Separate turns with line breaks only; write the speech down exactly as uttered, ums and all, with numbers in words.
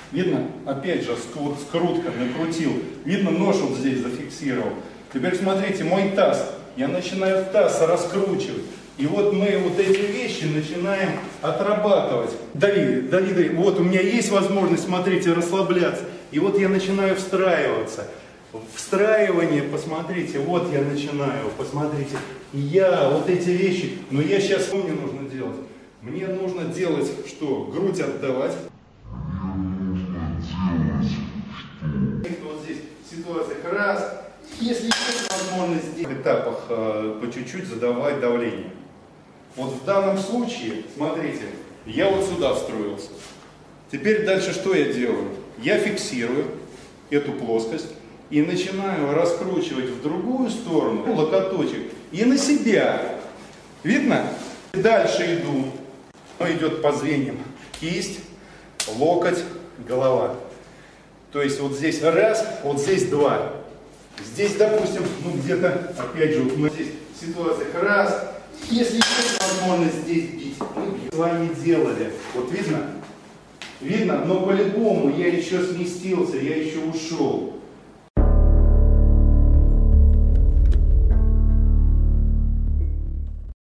Видно? Опять же, скрутка накрутил. Видно, нож вот здесь зафиксировал. Теперь смотрите, мой таз. Я начинаю таз раскручивать. И вот мы вот эти вещи начинаем отрабатывать. Давид, Давид, вот у меня есть возможность, смотрите, расслабляться. И вот я начинаю встраиваться. Встраивание, посмотрите, вот я начинаю, посмотрите. Я вот эти вещи, но я сейчас, что мне нужно делать? Мне нужно делать что? Грудь отдавать. Вот здесь ситуация раз. Если есть возможность в этапах э, по чуть-чуть задавать давление. Вот в данном случае, смотрите, я вот сюда встроился. Теперь дальше что я делаю? Я фиксирую эту плоскость и начинаю раскручивать в другую сторону локоточек и на себя. Видно? Дальше иду. Оно идет по звеньям. Кисть, локоть, голова. То есть вот здесь раз, вот здесь два. Здесь, допустим, ну где-то, опять же, вот мы здесь ситуация раз. Если есть возможность здесь бить, мы с вами делали. Вот видно? Видно? Но по-любому я еще сместился, я еще ушел.